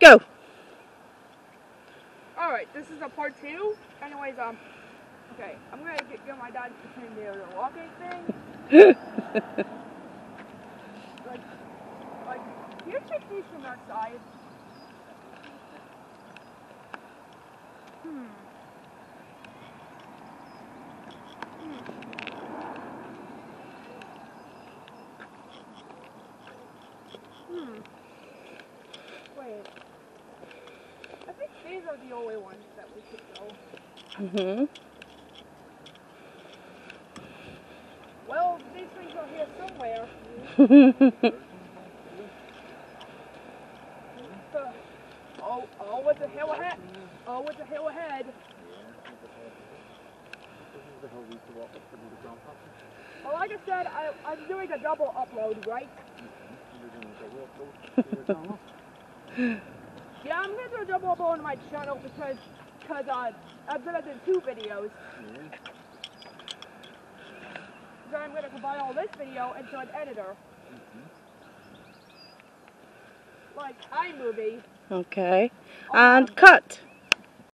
Go. Alright, this is a part 2. Anyways, okay, I'm gonna get my dad to pretend they're the walking thing. like, you take these from that side. Wait. I think these are the only ones that we should go. Well, these things are here somewhere. Oh, with the hill ahead. Oh, with the hill ahead. Well, like I said, I'm doing a double upload, right? Yeah, I'm gonna do a double upload on my channel because I'm gonna do 2 videos. Then I'm gonna combine all this video into an editor. Like iMovie. Okay. And cut.